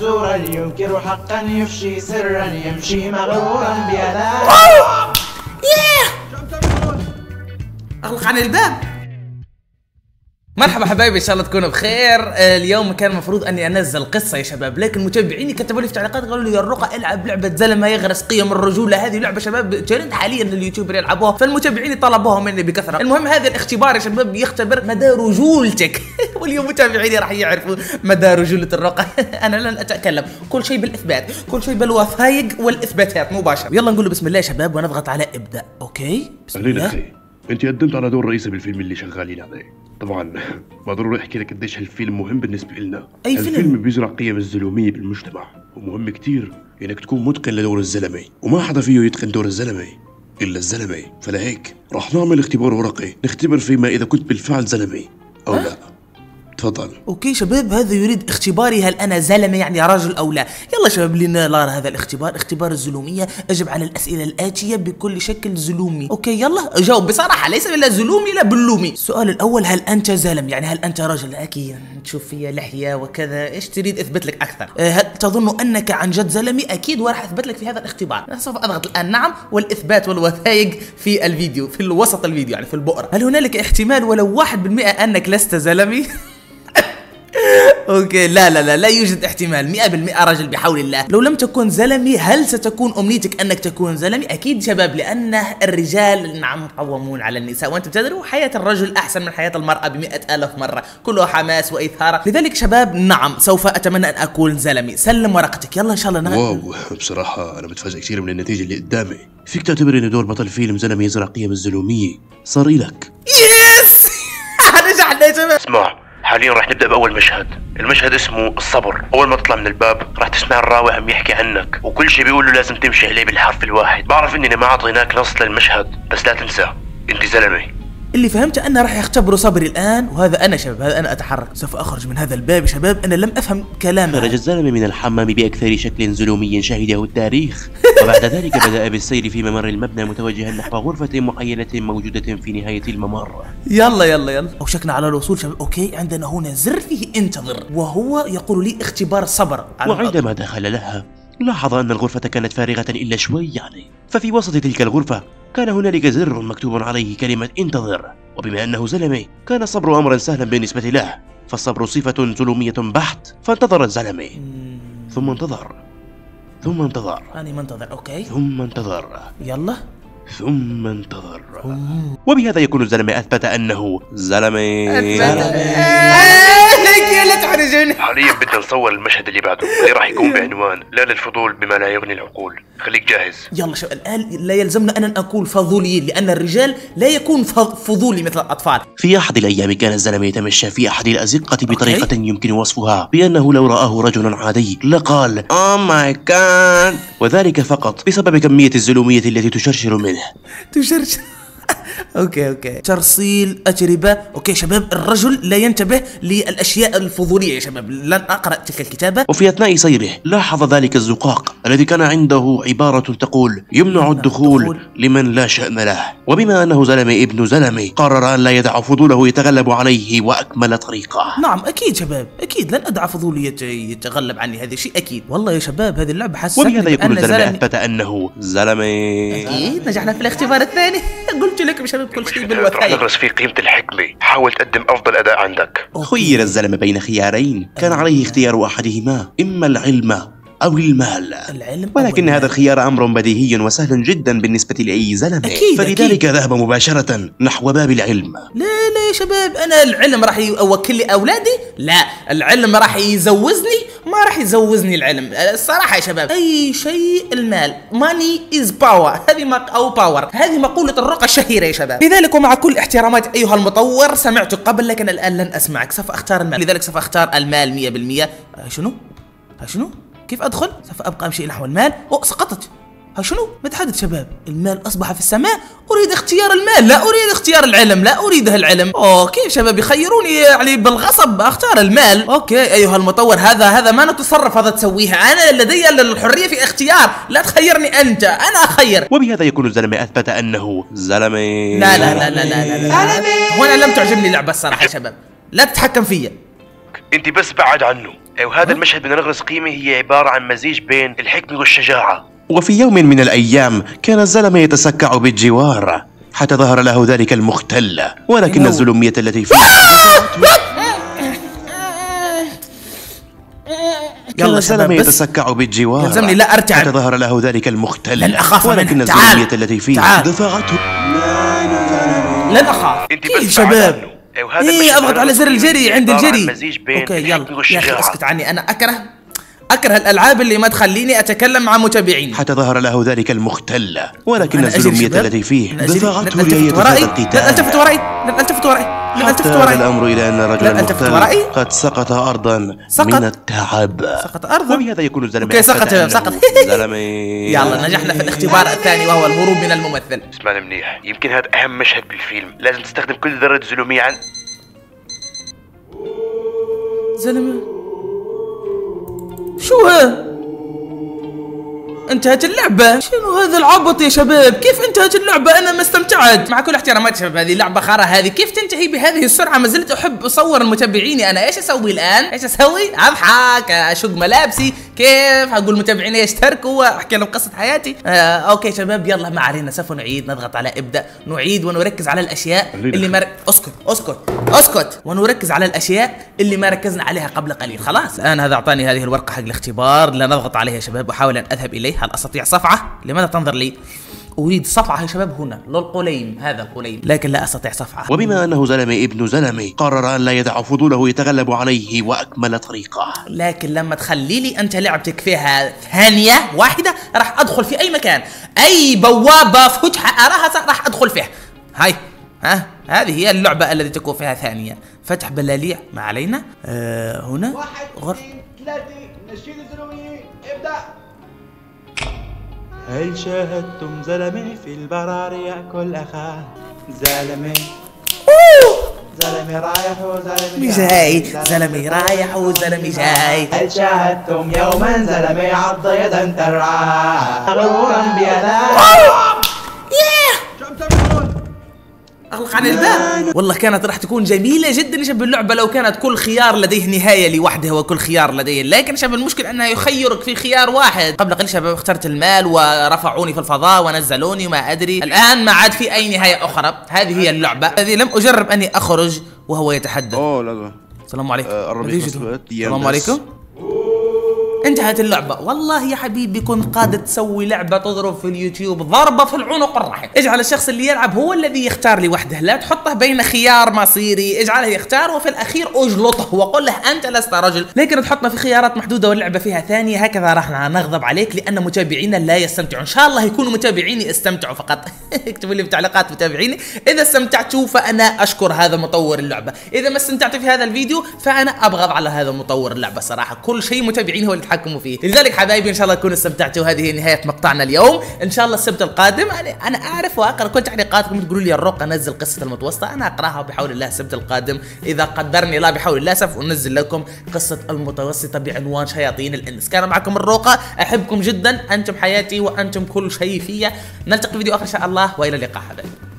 زورا ينكر حقا يفشي سرا يمشي مغرورا بأذى. اغلق عن الباب. مرحبا حبايبي، ان شاء الله تكونوا بخير. اليوم كان المفروض اني انزل قصه يا شباب، لكن متابعيني كتبوا لي في التعليقات قالوا لي يا الرقى العب لعبه زلمه يغرس قيم الرجوله. هذه لعبه شباب ترند حاليا اليوتيوبر يلعبوها، فالمتابعين طلبوها مني بكثره. المهم هذا الاختبار يا شباب يختبر مدى رجولتك واليوم متابعيني راح يعرفوا مدى رجوله الرقى. انا لن اتكلم، كل شيء بالاثبات، كل شيء بالوثائق والاثباتات مباشره. يلا نقول بسم الله يا شباب ونضغط على ابدا. اوكي بسم الله. اخي انت قدمت على دور رئيسي بالفيلم اللي شغالين عليه. طبعا ما ضروري احكي لك قديش هالفيلم مهم بالنسبه لنا. اي فيلم؟ الفيلم بيزرع قيم الزلوميه بالمجتمع، ومهم كتير انك تكون متقن لدور الزلمه، وما حدا فيه يتقن دور الزلمه الا الزلمه. فلهيك راح نعمل اختبار ورقي نختبر فيه ما اذا كنت بالفعل زلمه او لا. تفضل. اوكي شباب، هذا يريد اختباري هل انا زلمه يعني رجل او لا. يلا شباب لنرى هذا الاختبار، اختبار الزلوميه. اجب على الاسئله الاتيه بكل شكل زلومي. اوكي يلا جاوب بصراحه، ليس بالله زلومي لا بلومي. السؤال الاول، هل انت زلم يعني هل انت رجل؟ اكيد تشوف فيا لحيه وكذا، ايش تريد اثبت لك اكثر؟ هل تظن انك عن جد زلمي؟ اكيد وراح اثبت لك في هذا الاختبار. انا سوف اضغط الان نعم، والاثبات والوثائق في الفيديو في وسط الفيديو يعني في البؤره. هل هنالك احتمال ولو 1% انك لست زلمي؟ اوكي لا يوجد احتمال، 100% رجل بحول الله. لو لم تكن زلمي هل ستكون امنيتك انك تكون زلمي؟ اكيد شباب، لان الرجال نعم قوامون على النساء، وانتم تدروا حياة الرجل احسن من حياة المرأة ب100,000 مرة، كله حماس واثارة. لذلك شباب نعم سوف اتمنى ان اكون زلمي. سلم ورقتك يلا ان شاء الله. واو، بصراحه انا متفاجئ كثير من النتيجه اللي قدامي. فيك تعتبر ان دور بطل فيلم زلمه يزرع قيم الزلوميه صار لك. يس نجحنا يا شباب. اسمع، حاليا راح نبدأ بأول مشهد. المشهد اسمه الصبر. أول ما تطلع من الباب راح تسمع الراوي عم يحكي عنك، وكل شيء بيقول له لازم تمشي عليه بالحرف الواحد. بعرف إننا ما أعطيناك نص للمشهد، بس لا تنسى أنت زلمة. اللي فهمته أنه راح يختبروا صبري الآن، وهذا أنا شباب، هذا أنا أتحرك. سوف أخرج من هذا الباب شباب. أنا لم أفهم كلامه. خرج الزلمة من الحمام بأكثر شكل زلومي شهده التاريخ، وبعد ذلك بدأ بالسير في ممر المبنى متوجها نحو غرفة معينة موجودة في نهاية الممر. يلا أوشكنا على الوصول شباب. أوكي عندنا هنا زر فيه انتظر، وهو يقول لي اختبار الصبر. وعندما دخل لها لاحظ أن الغرفة كانت فارغة إلا شوي يعني. ففي وسط تلك الغرفة كان هنالك زر مكتوب عليه كلمة انتظر، وبما أنه زلمة كان الصبر أمرا سهلا بالنسبة له، فالصبر صفة زلومية بحت. فانتظر الزلمة ثم انتظر أنا منتظر. أوكي ثم انتظر يلا ثم انتظر. وبهذا يكون الزلمة أثبت أنه زلمة. لا تحرجني. حاليا بدنا نصور المشهد اللي بعده، اللي راح يكون بعنوان لا للفضول بما لا يغني العقول. خليك جاهز. يلا شباب، الآن لا يلزمنا أن نكون فضوليين، لأن الرجال لا يكون فضولي مثل الأطفال. في أحد الأيام كان الزلمة يتمشى في أحد الأزقة بطريقة يمكن وصفها بأنه لو رآه رجل عادي لقال أوه ماي جاد، وذلك فقط بسبب كمية الزلومية التي تشرشر منه. تشرشر. اوكي ترسيل أتربة. اوكي شباب، الرجل لا ينتبه للاشياء الفضوليه يا شباب. لن اقرا تلك الكتابه. وفي اثناء سيره لاحظ ذلك الزقاق الذي كان عنده عباره تقول يمنع الدخول لمن لا شأن له. وبما انه زلمه ابن زلمه قرر ان لا يدع فضوله يتغلب عليه، واكمل طريقه. نعم اكيد شباب، اكيد لن ادع فضولي يتغلب عني، هذا شيء اكيد. والله يا شباب هذه اللعبه حسستني وبهذا يكون الزلمه زلمي. اثبت انه زلمه. اكيد نجحنا في الاختبار الثاني. قلت لكم شباب كل شيء راح بالوثائق. نغرس في قيمة الحكمة. حاول تقدم أفضل أداء عندك. خير الزلمه بين خيارين، كان عليه اختيار احدهما، اما العلم أو المال. ولكن هذا الخيار أمر بديهي وسهل جدا بالنسبة لأي زلمة. فلذلك ذهب مباشرة نحو باب العلم. لا يا شباب، أنا العلم راح يوكل لي أولادي؟ لا، العلم راح يزوزني؟ ما راح يزوزني العلم الصراحة يا شباب. أي شيء المال. money is power. أو power. هذه مقولة الرقى الشهيرة يا شباب. لذلك ومع كل احترامات أيها المطور، سمعت قبل لكن الآن لن أسمعك. سوف أختار المال، لذلك سوف أختار المال 100%. شنو؟ كيف أدخل؟ سوف أبقى أمشي نحو المال. سقطت. شنو؟ متحدث شباب، المال أصبح في السماء. أريد اختيار المال، لا أريد اختيار العلم، لا أريده العلم. كيف شباب يخيروني يعني بالغصب؟ أختار المال. أوكي أيها المطور، هذا ما نتصرف، هذا تسويها. أنا لدي الحرية في اختيار، لا تخيرني أنت، أنا أخير. وبهذا يكون الزلمة أثبت أنه زلمة. لا. هنا لم تعجبني اللعبة الصراحة يا شباب، لا تتحكم فيا. انت بس بعد عنه. وهذا المشهد من نغرس قيمة هي عبارة عن مزيج بين الحكمة والشجاعة. وفي يوم من الأيام كان الزلمة يتسكع بالجوار حتى ظهر له ذلك المختل، ولكن الظلمية التي فيه كان الزلمة يتسكع بالجوار يلزمني لا أرتعب حتى ظهر له ذلك المختل، لن أخاف ولكن منه. الظلمية التي فيه دفعته. لن أخاف. انت إيه بس شباب، وهذا إيه أضغط على زر الجري عند الجري. أوكي يلا يا أخي يلا اسكت عني، أنا أكره الألعاب اللي ما تخليني أتكلم مع متابعيني. حتى ظهر له ذلك المختل، ولكن أنا أجري الظلمية شباب. التي فيه أنا أجري. دفعته لن ليتفادى لا القتال. التفت ورائي، لن التفت ورائي، لن التفت حتى ورائي. الأمر إلى أن الرجل لا التفت ورائي. المختل قد سقط أرضا سقط. من التعب. سقط أرضا. وبهذا يكون الزلمة أوكي سقط أثبت سقط. أنه زلمة. يلا نجحنا في الاختبار الثاني وهو الهروب من الممثل. اسمعني منيح، يمكن هذا أهم مشهد بالفيلم، لازم تستخدم كل ذرة زلومية عن زلمة شو ها؟ انتهت اللعبة؟ شنو هذا العبط يا شباب؟ كيف انتهت اللعبة؟ أنا ما استمتعت. مع كل احترامات شباب هذه لعبة خرا، هذه كيف تنتهي بهذه السرعة؟ ما زلت أحب أصور المتابعيني. أنا إيش أسوي الآن؟ إيش أسوي؟ أضحك، أشق ملابسي، كيف؟ أقول متابعيني يشتركوا وأحكي لهم قصة حياتي. أوكي شباب يلا ما علينا، سوف نعيد، نضغط على ابدأ، نعيد ونركز على الأشياء اللي ما اسكت ونركز على الأشياء اللي ما ركزنا عليها قبل قليل. خلاص الآن هذا أعطاني هذه الورقة حق الاختبار، لا نضغط عليها يا شباب وأحاول أن أذهب إليه. هل أستطيع صفعة؟ لماذا تنظر لي؟ أريد صفعة يا شباب هنا، للقليم، هذا القليم، لكن لا أستطيع صفعة. وبما أنه زلمة ابن زلمة قرر أن لا يدع فضوله يتغلب عليه وأكمل طريقه. لكن لما تخلي لي أنت لعبتك فيها ثانية واحدة راح أدخل في أي مكان، أي بوابة فتحة أراها راح أدخل فيها. هاي هذه هي اللعبة التي تكون فيها ثانية. فتح بلاليع ما علينا. هنا 1 2 3 نشيد الزلمية ابدأ. هل شاهدتم زلمة في البرار يأكل أخاه؟ زلمة رايح وزلمة جاي، زلمي رايح وزلمي جاي. هل شاهدتم يوما زلمة عض يدا ترعاه غرورا بيداه؟ أغلق عن الباب. والله كانت راح تكون جميلة جدا شباب اللعبة لو كانت كل خيار لديه نهاية لوحده وكل خيار لديه، لكن شباب المشكلة أنها يخيرك في خيار واحد. قبل قليل شباب اخترت المال ورفعوني في الفضاء ونزلوني وما أدري، الآن ما عاد في أي نهاية أخرى. هذه هي اللعبة الذي لم أجرب أني أخرج وهو يتحدث. لا السلام عليكم. السلام السلام عليكم. انتهت اللعبة. والله يا حبيبي كنت قادر تسوي لعبة تضرب في اليوتيوب ضربة في العنق الرحم. اجعل الشخص اللي يلعب هو الذي يختار لوحده، لا تحطه بين خيار مصيري، اجعله يختار وفي الأخير اجلطه وقل له أنت لست رجل. لكن تحطنا في خيارات محدودة واللعبة فيها ثانية، هكذا راح نغضب عليك لأن متابعينا لا يستمتعون. إن شاء الله يكونوا متابعيني استمتعوا فقط. اكتبوا لي بتعليقات متابعيني إذا استمتعتوا، فأنا أشكر هذا مطور اللعبة. إذا ما استمتعتوا في هذا الفيديو فأنا أبغض على هذا مطور اللعبة صراحة، كل شيء متابعين هو اللي يتحكموا فيه. لذلك حبايبي ان شاء الله تكونوا استمتعتوا. هذه نهايه مقطعنا اليوم، ان شاء الله السبت القادم انا اعرف واقرا كل تعليقاتكم تقولوا لي الرق انزل قصه المتوسطه، انا اقراها بحول الله السبت القادم اذا قدرني الله بحول الله سوف انزل لكم قصه المتوسطه بعنوان شياطين الانس. كان معكم الروقه، احبكم جدا، انتم حياتي وانتم كل شيء فيا. نلتقي في فيديو اخر ان شاء الله، والى اللقاء حبايبي.